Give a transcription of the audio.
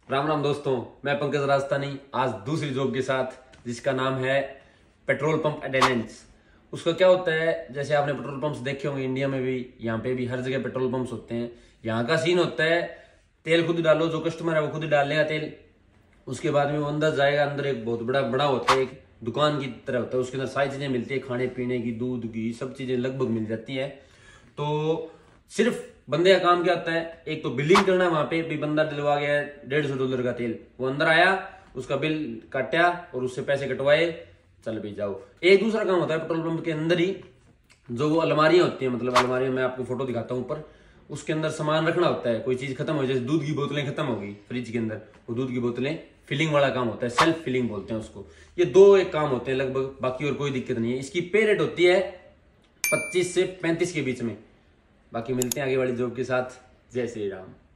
राम राम दोस्तों, मैं पंकज राजस्थानी आज दूसरी जॉब के साथ, जिसका नाम है पेट्रोल पंप अटेंडेंट्स। उसका क्या होता है, जैसे आपने पेट्रोल पंप्स देखे होंगे इंडिया में भी, यहाँ पे भी हर जगह पेट्रोल पंप्स होते हैं। यहाँ का सीन होता है तेल खुद डालो, जो कस्टमर है वो खुद डाल लेगा तेल। उसके बाद में वो अंदर जाएगा, अंदर एक बहुत बड़ा होता है, एक दुकान की तरह होता है। उसके अंदर सारी चीजें मिलती है, खाने पीने की, दूध की, सब चीजें लगभग मिल जाती है। तो सिर्फ बंदे का काम क्या होता है, एक तो बिलिंग करना है। वहां पे भी बंदा डलवा गया $150 का तेल, वो अंदर आया, उसका बिल काटा और उससे पैसे कटवाए, चल भी जाओ। एक दूसरा काम होता है पेट्रोल पंप के अंदर ही, जो वो अलमारियां होती है, मतलब अलमारियां मैं आपको फोटो दिखाता हूँ ऊपर, उसके अंदर सामान रखना होता है। कोई चीज खत्म हो, जैसे दूध की बोतलें खत्म होगी फ्रिज के अंदर, वो दूध की बोतलें फिलिंग वाला काम होता है, सेल्फ फिलिंग बोलते हैं उसको। ये दो एक काम होते हैं लगभग, बाकी और कोई दिक्कत नहीं है। इसकी पे रेट होती है 25 से 35 के बीच में। बाकी मिलते हैं आगे वाली जॉब के साथ। जय श्री राम।